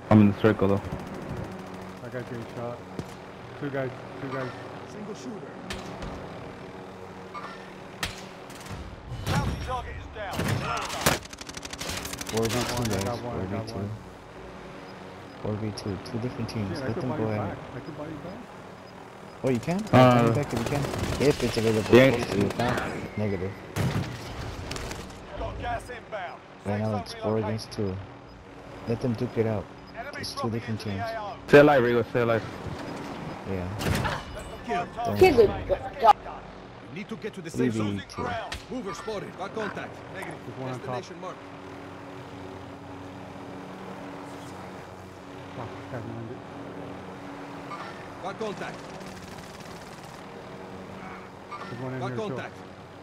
I'm in the circle though. I got getting shot. Two guys. Single shooter. Bounty target is down. Well done. 4v2 I guys, got one. 4v2, two different teams. Shit, I Let could them buy go you at back. it. I could buy you back. Oh, you can? Buy me back if you can. If it's available. Yeah. If not, negative. Got gas inbound. Right now Safe it's zone 4 relocated. against 2. Let them duke it out. Enemy It's two dropping different into the teams. AO. Stay alive, Rigo. Stay alive. Yeah. Confirmed target Kill it. remains. Get done. Need to get to the 3v2. safe zone. Losing ground. Mover spotted. Got contact. Negative. There's one on top. Destination marked. Fuck, this guy's landed. Got contact. There's one in Got here too. contact.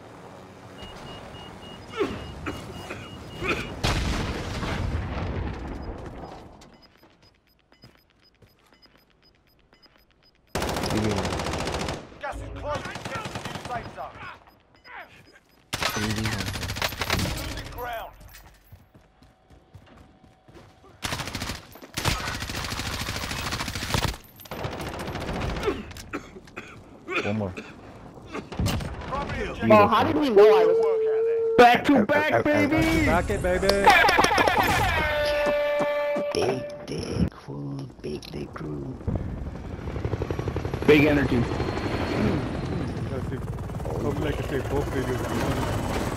Gas is closing. Get to the new safe zone. 3v1. Losing ground. One more. Primary objective. Bro, how did we know I was? Work out there. Back to back, baby. Back it, baby. Big fool, big crew. Big energy. Let's see. Hopefully I can save both videos.